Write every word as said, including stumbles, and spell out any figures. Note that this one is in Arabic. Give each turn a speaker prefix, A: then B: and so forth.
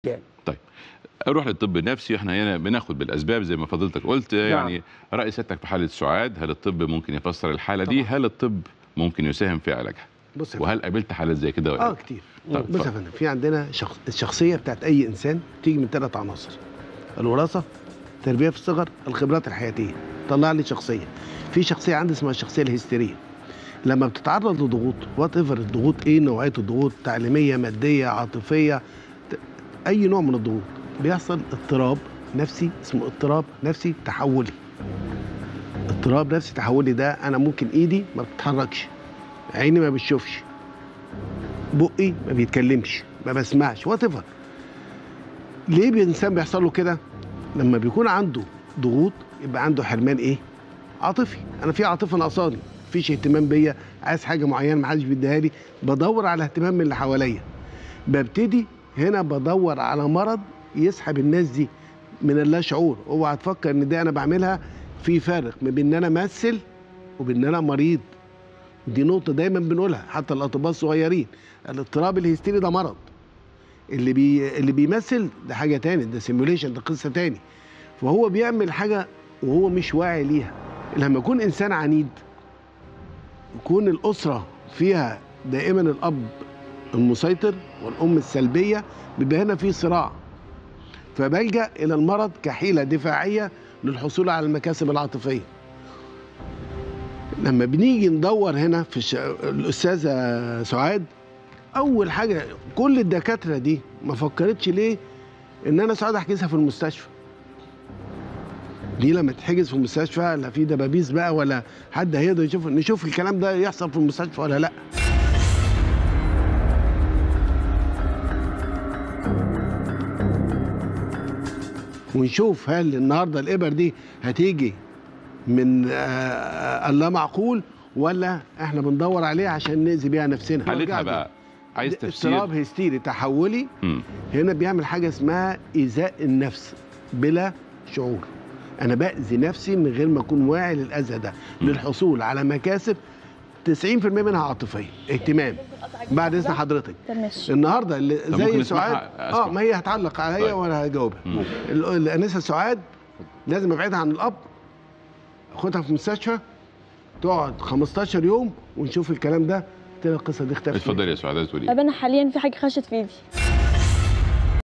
A: طيب اروح للطب النفسي. احنا هنا بناخد بالاسباب زي ما فضلتك قلت. يعني
B: نعم.
A: راي سيادتك في حاله سعاد، هل الطب ممكن يفسر الحاله
B: طبعا.
A: دي؟ هل الطب ممكن يساهم في علاجها؟
B: بص
A: وهل قابلت حالات زي كده ولا
B: اه
A: لا؟
B: كتير.
A: طب
B: بص يا فندم، في عندنا شخص الشخصيه بتاعت اي انسان تيجي من ثلاث عناصر: الوراثه، التربيه في الصغر، الخبرات الحياتيه. طلع لي شخصيه. في شخصيه عندي اسمها الشخصيه الهستيريه. لما بتتعرض لضغوط، وات ايفر الضغوط، ايه نوعيه الضغوط، تعليميه، ماديه، عاطفيه، اي نوع من الضغوط، بيحصل اضطراب نفسي اسمه اضطراب نفسي تحولي. اضطراب نفسي تحولي ده انا ممكن ايدي ما بتتحركش، عيني ما بتشوفش، بقي ما بيتكلمش، ما بسمعش، وات ايفر. ليه الانسان بيحصل له كده؟ لما بيكون عنده ضغوط يبقى عنده حرمان ايه؟ عاطفي. انا في عاطفه ناقصاني، مفيش اهتمام بيا، عايز حاجه معينه ما حدش بيديها لي، بدور على اهتمام من اللي حواليا. ببتدي هنا بدور على مرض يسحب الناس دي من اللا شعور. اوعى تفكر ان ده انا بعملها. في فرق ما بين ان انا امثل وبين ان انا مريض. دي نقطه دايما بنقولها حتى الاطباء الصغيرين. الاضطراب الهستيري ده مرض. اللي بي اللي بيمثل ده حاجه تاني، ده سيموليشن، ده قصه تاني. فهو بيعمل حاجه وهو مش واعي ليها. لما يكون انسان عنيد، يكون الاسره فيها دائما الاب المسيطر والام السلبيه، بيبقى هنا في صراع. فبلجأ الى المرض كحيله دفاعيه للحصول على المكاسب العاطفيه. لما بنيجي ندور هنا في الش... الاستاذه سعاد، اول حاجه كل الدكاتره دي ما فكرتش ليه ان انا سعاد احجزها في المستشفى. دي لما تحجز في المستشفى لا في دبابيس بقى ولا حد هيقدر يشوف نشوف الكلام ده يحصل في المستشفى ولا لا. ونشوف هل النهارده الابر دي هتيجي من اللا معقول ولا احنا بندور عليها عشان نأذي بيها نفسنا.
A: حالتها بقى عايز تفسير.
B: اضطراب هستيري تحولي. م. هنا بيعمل حاجه اسمها ايذاء النفس بلا شعور. انا باذي نفسي من غير ما اكون واعي للاذى ده، م. للحصول على مكاسب تسعين في المية منها عاطفيه، اهتمام. بعد اذن حضرتك النهارده اللي زي سعاد اه ما هي هتعلق عليا طيب. وانا هجاوبها. الانسه سعاد لازم ابعدها عن الاب، اخدها في مستشفى تقعد خمستاشر يوم ونشوف الكلام ده. تلاقي القصه دي اختفت.
A: اتفضلي يا سعاد. عايز تقولي
C: طب انا حاليا في حاجه خشت في ايدي.